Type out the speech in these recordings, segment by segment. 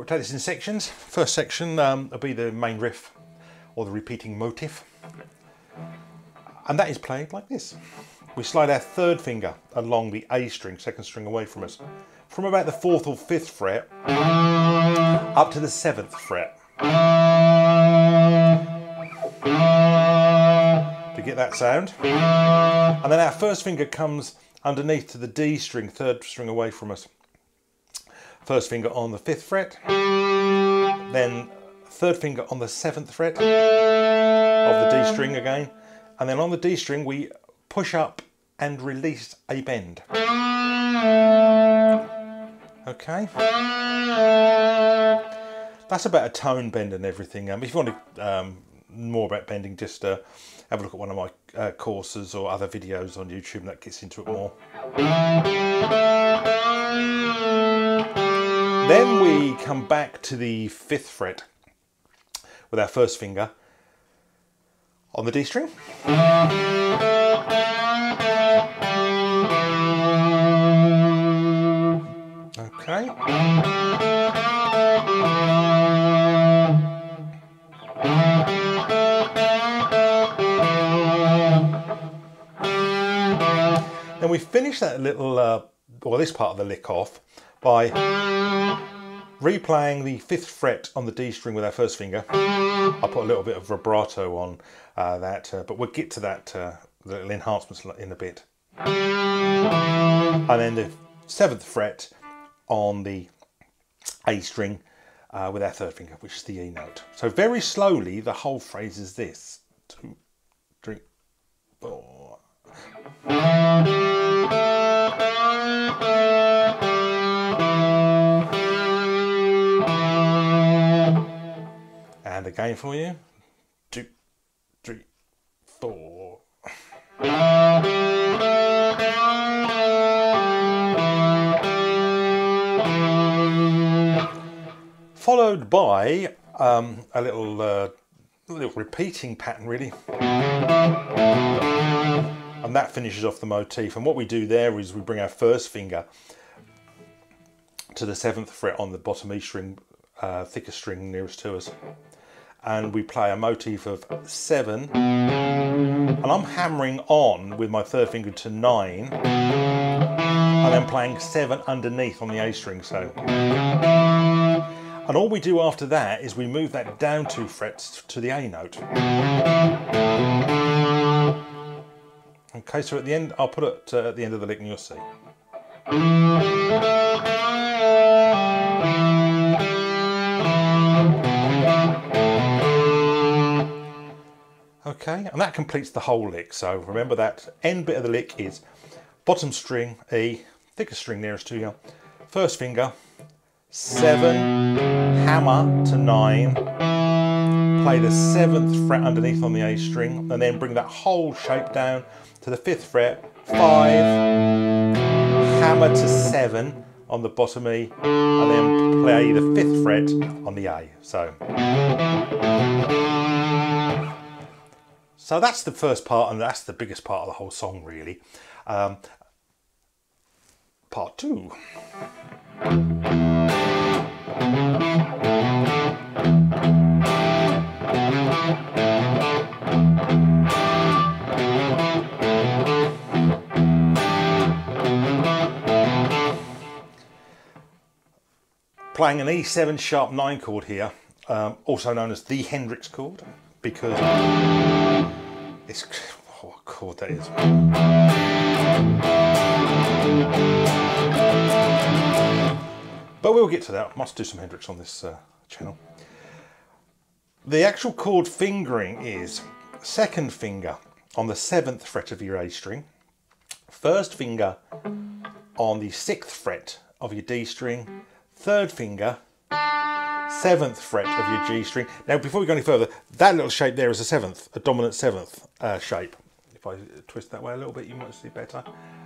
We'll take this in sections. First section will be the main riff or the repeating motif. And that is played like this. We slide our third finger along the A string, second string away from us, from about the 4th or 5th fret up to the 7th fret. To get that sound. And then our first finger comes underneath to the D string, 3rd string away from us. First finger on the 5th fret, then 3rd finger on the 7th fret of the D string again, and then on the D string we push up and release a bend. Okay, that's about a tone bend and everything. If you want more about bending, just have a look at one of my courses or other videos on YouTube that gets into it more. Then we come back to the 5th fret with our first finger on the D string. Okay. Then we finish that little, or this part of the lick off by replaying the 5th fret on the D string with our first finger. I put a little bit of vibrato on that, but we'll get to that little enhancements in a bit. And then the 7th fret on the A string with our 3rd finger, which is the E note. So very slowly, the whole phrase is this. 2, 3, 4. And again for you. 2, 3, 4. Followed by a little repeating pattern, really. And that finishes off the motif. And what we do there is we bring our first finger to the 7th fret on the bottom E string, thicker string nearest to us. And we play a motif of 7. And I'm hammering on with my 3rd finger to 9. And then playing 7 underneath on the A string. So. And all we do after that is we move that down 2 frets to the A note. Okay, so at the end, I'll put it at the end of the lick and you'll see. Okay, and that completes the whole lick. So remember that end bit of the lick is bottom string E, thicker string nearest to you, first finger, 7, hammer to 9, play the 7th fret underneath on the A string, and then bring that whole shape down to the 5th fret, 5, hammer to 7 on the bottom E, and then play the 5th fret on the A. So that's the first part, and that's the biggest part of the whole song, really. Part 2. Playing an E7 sharp 9 chord here, also known as the Hendrix chord, because it's what chord that is. But we'll get to that. Must do some Hendrix on this channel. The actual chord fingering is 2nd finger on the 7th fret of your A string, 1st finger on the 6th fret of your D string, 3rd finger, 7th fret of your G string. Now, before we go any further, that little shape there is a 7th, a dominant 7th shape. If I twist that way a little bit, you might see better.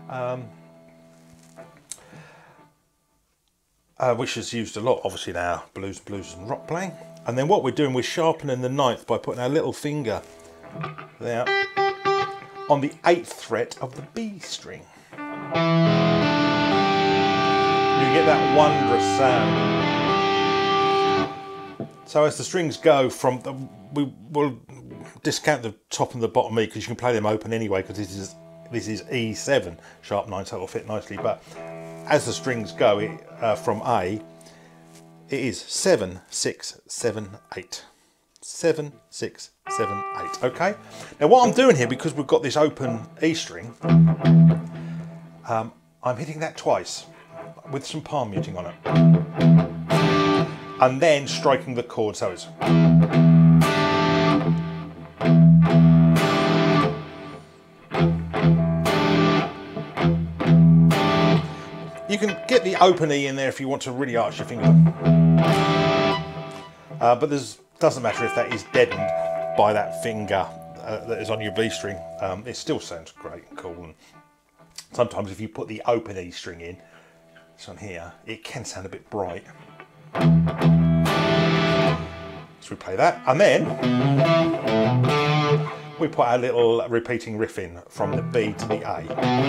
Which is used a lot, obviously, in our blues and rock playing. And then what we're doing, we're sharpening the 9th by putting our little finger there on the 8th fret of the B string. You get that wondrous sound. So as the strings go from the, we will discount the top and the bottom E because you can play them open anyway, because this is E7 sharp 9, so it'll fit nicely. But as the strings go from A, it is 7, 6, 7, 8. 7, 6, 7, 8. Okay. Now what I'm doing here, because we've got this open E string, I'm hitting that twice with some palm muting on it, and then striking the chord. So it's you can get the open E in there if you want to really arch your finger, but doesn't matter if that is deadened by that finger that is on your B string. It still sounds great and cool. And sometimes if you put the open E string in, this one here, it can sound a bit bright. So we play that, and then we put our little repeating riff in from the B to the A.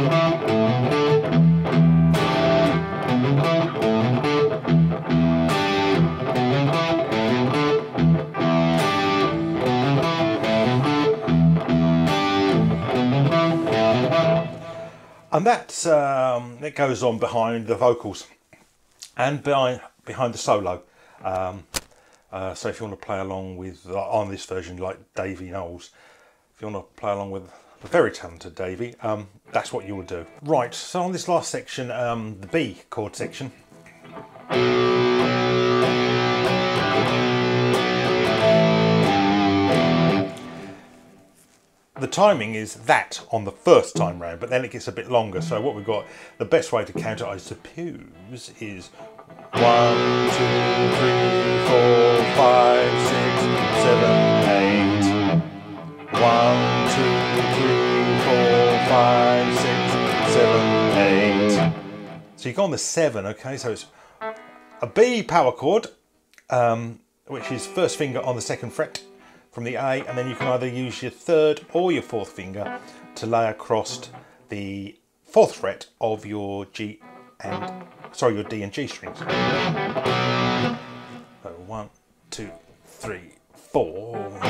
And that's it goes on behind the vocals and behind the solo. So if you want to play along with, on this version, like Davy Knowles, if you want to play along with the very talented Davy, that's what you would do. Right, so on this last section, the B chord section, the timing is that on the first time round, but then it gets a bit longer. So what we've got, the best way to count it, I suppose, is 1, 2, 3, 4, 5, 6, 7, 8. 1, 2, 3, 4, 5, 6, 7, 8. So you go on the 7, okay? So it's a B power chord, which is first finger on the 2nd fret from the A, and then you can either use your 3rd or your 4th finger to lay across the 4th fret of your G and your D and G strings. So 1, 2, 3, 4. 1, 2, 3, 4,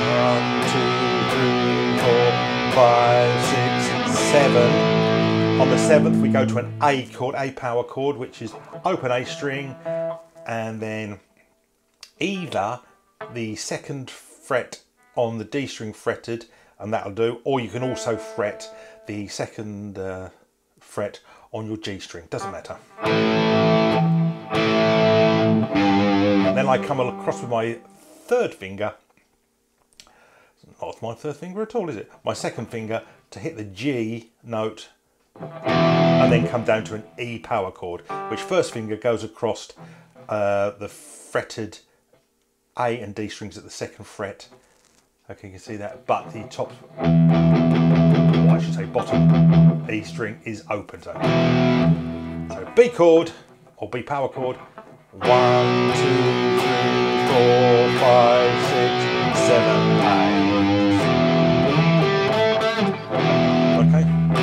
5, 6, 7. On the 7th we go to an A chord, A power chord, which is open A string, and then either the 2nd fret on the D string fretted, and that'll do, or you can also fret the 2nd fret on your G string, doesn't matter. And then I come across with my 3rd finger, not my 3rd finger at all, is it? My 2nd finger to hit the G note, and then come down to an E power chord, which 1st finger goes across the fretted A and D strings at the 2nd fret. Okay, you can see that, but the top, or I should say bottom E string is open. So B chord or B power chord, 1, 2, 3, 4, 5, 6, 7, 8. Okay.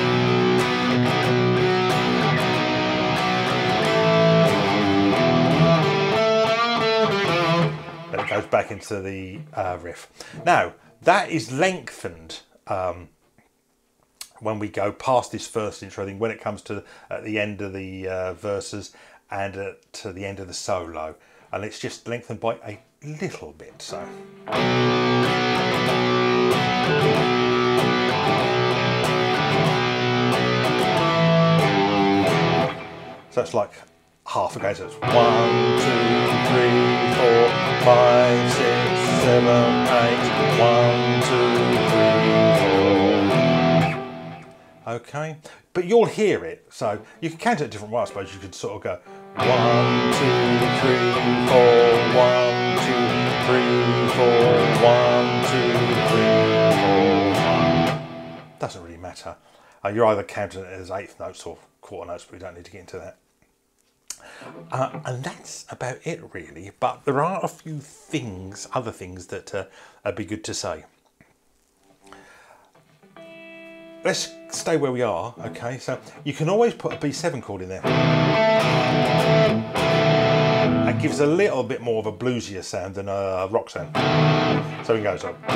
Then it goes back into the riff. Now, that is lengthened when we go past this first intro thing, when it comes to at the end of the verses and to the end of the solo. And it's just lengthened by a little bit, so. So it's like half again, so it's 1, 2, 3, 4, 5, 6, 7, 8, 1, 2, 3, 4. Okay, but you'll hear it, so you can count it a different way, I suppose. You could sort of go 1, 2, 3, 4, 1, 2, 3, 4, 1, 2, 3, 4, 1. Doesn't really matter. You're either counting it as 8th notes or quarter notes, but we don't need to get into that. And that's about it really, but there are a few things, other things that would be good to say. Let's stay where we are, okay? So you can always put a B7 chord in there. That gives a little bit more of a bluesier sound than a rock sound. So it goes up 1, 2, 3,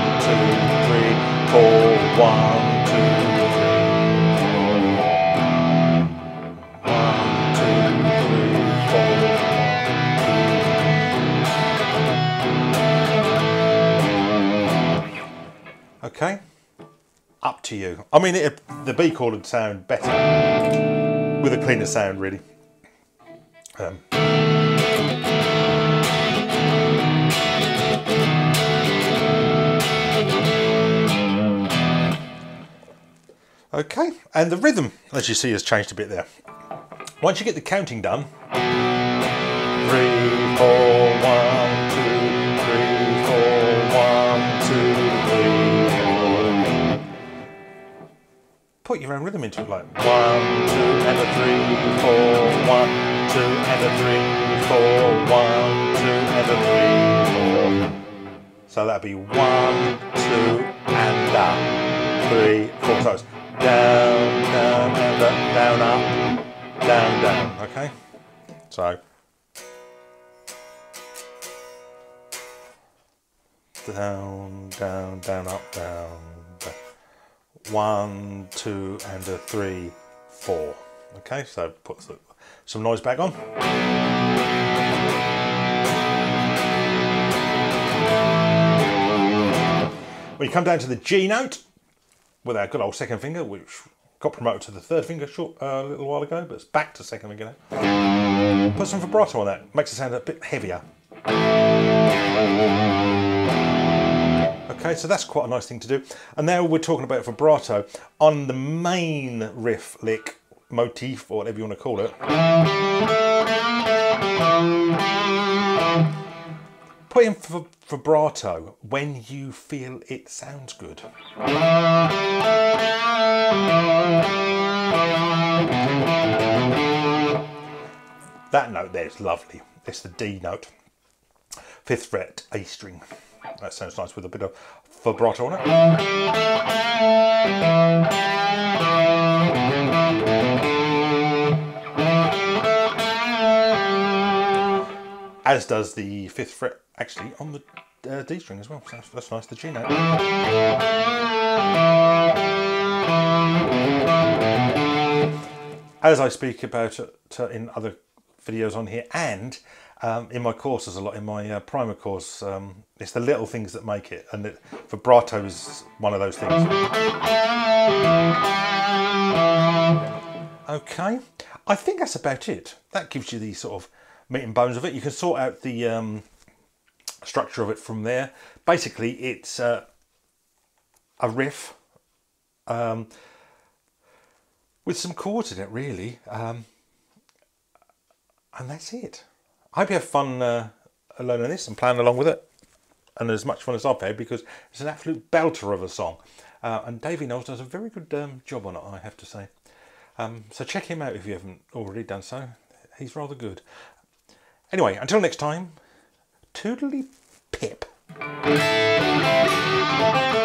4, 1, 2, 3, 1, 2, 3, 4. Okay, up to you. I mean, the B chord would sound better with a cleaner sound, really. Okay, and the rhythm, as you see, has changed a bit there. Once you get the counting done, 3, 4, 1, 2, 3, 4, 1, 2, 3, 4. Put your own rhythm into it, like 1, 2, and a 3, 4, 1, 2, and a 3, 4, 1, 2, and a 3, 4. So that'd be 1, 2, and up, 3, 4. So it's down, down, and up, down, up, down, down. Okay, so down, down, down, up, down, down. 1, 2, and a 3, 4. Okay, so put some noise back on. When you come down to the G note with our good old second finger, which got promoted to the third finger a little while ago, but it's back to second finger now. Put some vibrato on that, makes it sound a bit heavier. Okay, so that's quite a nice thing to do. And now we're talking about vibrato on the main riff lick, motif, or whatever you want to call it. Put in vibrato when you feel it sounds good. That note there is lovely. It's the D note, 5th fret, A string. That sounds nice with a bit of vibrato on it. As does the 5th fret actually on the D string as well. So that's nice, the G note. As I speak about it in other videos on here and in my courses a lot, in my primer course, it's the little things that make it, and vibrato is one of those things. Okay, I think that's about it. That gives you the sort of meat and bones of it. You can sort out the structure of it from there. Basically, it's a riff with some chords in it, really, and that's it. I hope you have fun learning this and playing along with it, and as much fun as I've had, because it's an absolute belter of a song. And Davy Knowles does a very good job on it, I have to say. So check him out if you haven't already done so. He's rather good. Anyway, until next time, toodly pip.